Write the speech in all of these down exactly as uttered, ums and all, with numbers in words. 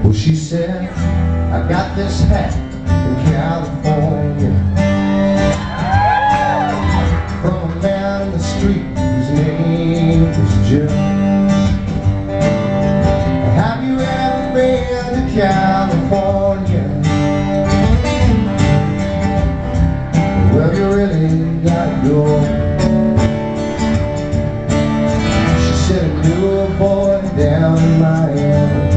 Well, she said, I got this hat in California from a man in the street whose name was Jim. Have you ever been to California? Well, you really got to go. She said, I knew a boy down in Miami.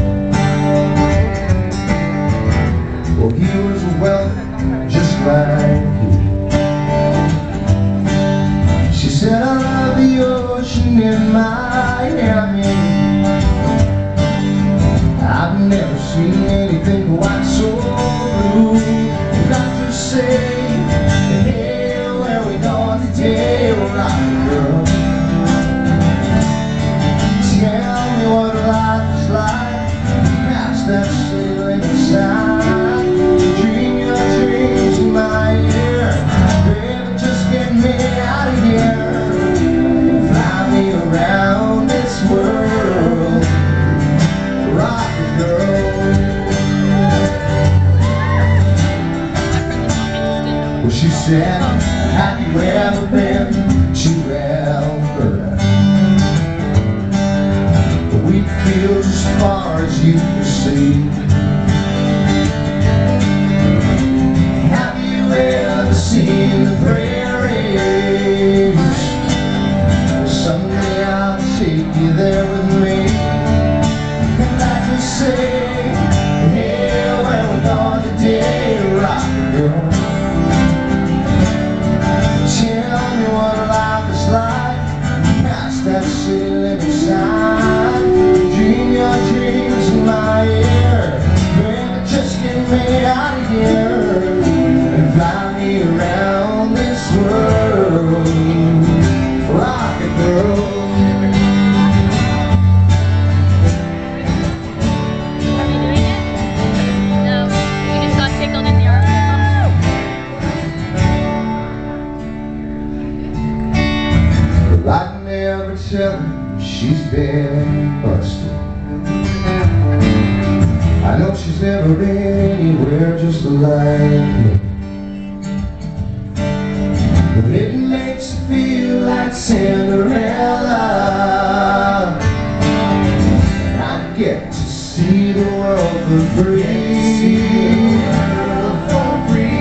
Well, he was wealthy just like you. She said, I love the ocean in Miami. I've never seen anything quite so blue. Got to say, hey, where we going today, rock girl? Tell me what life is like past that ceiling sign. Dream your dreams in my ear, baby, just get me out of here. Fly me around this world, rock girl. Well, she said, have you ever been to Alberta? Wheat fields as far as you can see. Have you ever seen the prairies? Someday I'll take you there with me. And I can say, hey, where we going today, rock girl? Tell me what life is like past that city limit sign. Dream your dreams in my ear, baby, just get me out of here and fly me around this world, rock it, girl. I'd never tell her she's been busted. I know she's never been anywhere just like me. But it makes her feel like Cinderella, and I get to see the world for free. For free.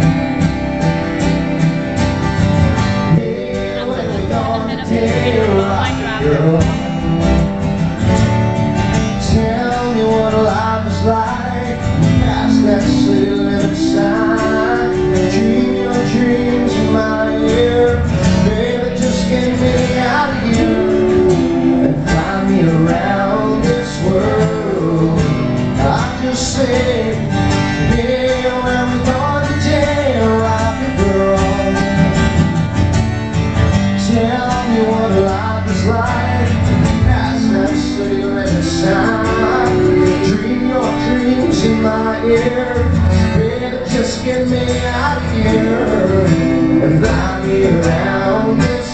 Girl, tell me what life is like past that city limit sign. Dream your dreams in my ear, baby, just get me out of here and fly me around this world. I just say, hey, where we going today, rock it, girl? Tell me what life is like past that city limit sign. Dream your dreams in my ear, baby, just get me out of here and fly me around this